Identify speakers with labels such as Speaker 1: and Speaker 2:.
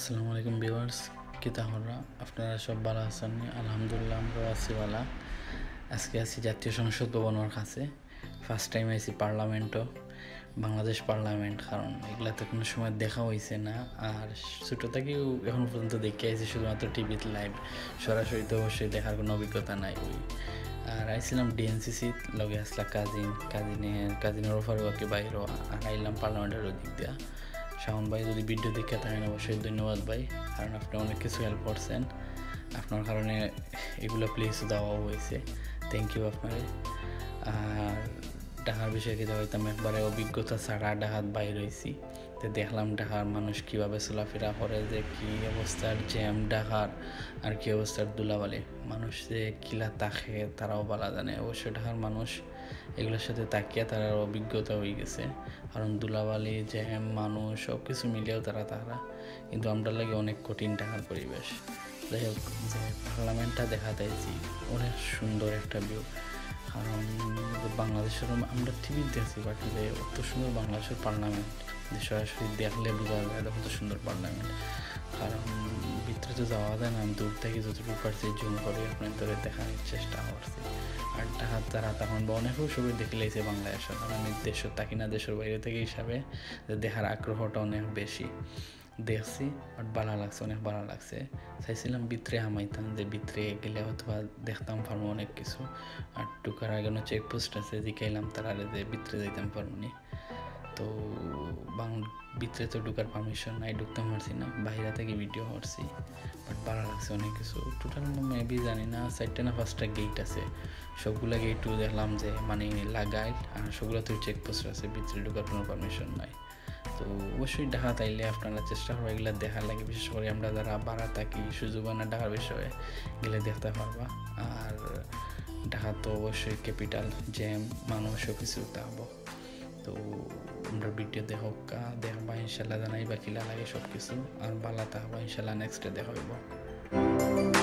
Speaker 1: আসসালামু আলাইকুম ভিউয়ার্স, কি তাহলে আপনারা সব ভালো আছেন? আলহামদুলিল্লাহ আমরাও আছি ভালো। আজকে আছি জাতীয় সংসদ ভবনের কাছে। ফার্স্ট টাইম আইছি পার্লামেন্টও, বাংলাদেশ পার্লামেন্ট, কারণ এগুলা তো কোনো সময় দেখা হয়েছে না। আর ছোটো থেকেও এখন পর্যন্ত দেখে আইছি শুধুমাত্র টিভিতে লাইভ, সরাসরি তো অবশ্যই দেখার কোনো অভিজ্ঞতা নাই। আর আইছিলাম ডিএনসিসি লগে আসলা কাজিনের অফার বাকি বাইরও, আর আইলাম পার্লামেন্টের ওদিক দিয়া। শাওন ভাই যদি ভিডিও দেখে থাকেন অবশ্যই ধন্যবাদ ভাই, কারণ আপনি অনেক কিছু হেল্প করছেন। আপনার কারণে এগুলো প্লেস দেওয়া হয়েছে, থ্যাংক ইউ আপনারে। আর ঢাকার বিষয়ে কি হইতাম একবারে অভিজ্ঞতা ছাড়া ঢাকাত বাইর হয়েছি, তো দেখলাম ঢাকার মানুষ কীভাবে চলাফেরা করে, যে কী অবস্থার জ্যাম ঢাকার, আর কী অবস্থার ধুলাবালি। মানুষ যে কিলা তাকে তারাও বলা জানে। অবশ্যই ঢাকার মানুষ এগুলোর সাথে তাকিয়ে তার অভিজ্ঞতা হয়ে গেছে, কারণ ধুলাবালি জ্যাম মানুষ সব কিছু মিলিয়েও তারা কিন্তু আমরা লাগে অনেক কঠিন ঢাকার পরিবেশ। যাই হোক, যে পার্লামেন্টটা দেখা দিয়েছি অনেক সুন্দর একটা ভিউ, কারণ বাংলাদেশের আমরা টিভিতে আছি, বাট যে অত সুন্দর বাংলাদেশের পার্লামেন্ট যে সরাসরি দেখলে বোঝা যায় কত সুন্দর পার্লামেন্ট। কারণ ভিতরে তো যাওয়া যায় না, আমি দূর থেকে যতটুকু পারছি জুম করে আপনার ধরে দেখার চেষ্টা করছি। আর ঢাকার তারা তখন অনেকেও সবাই দেখে লেগেছে বাংলাদেশ, কারণ আমি দেশের থাকি না, দেশের বাইরে থেকে হিসাবে দেখার আগ্রহটা অনেক বেশি। দেখছি বাট ভালো লাগছে, অনেক ভালো লাগছে। চাইছিলাম ভিতরে হামাইতাম, যে ভিতরে গেলে অথবা দেখতাম পারবো অনেক কিছু। আর ঢুকার আগে চেকপোস্ট আছে, জিকাইলাম তারা যে ভিতরে যাইতাম পারবো নি। তো ভিতরে তো ঢুকার পারমিশন নাই, ঢুকতে পারছি না, বাইরে থেকে ভিডিও করছি। বাট ভালো লাগছে অনেক কিছু। টোটাল মেবি জানি না 4টা না 5টা গেট আছে, সবগুলা গেটও দেখলাম যে মানে লাগাই, আর সবগুলোতে চেকপোস্ট আছে, ভিতরে ঢুকার কোনো পারমিশন নাই। তো অবশ্যই ঢাকা তাইলে আপনারা চেষ্টা করো এগুলো দেখার লাগে, বিশেষ করে আমরা যারা বাড়া থাকি সুযোগ না ঢাকার বিষয়ে গেলে দেখতে পারবা। আর ঢাকা তো অবশ্যই ক্যাপিটাল, জ্যাম মানুষ সব কিছু থাকবো। তো আমরা ভিডিও দেখবা ইনশাল্লাহ, জানাই বা কিলা লাগে সব কিছু। আর ভালো থাকবা ইনশাল্লাহ, নেক্সটে দেখা হইব।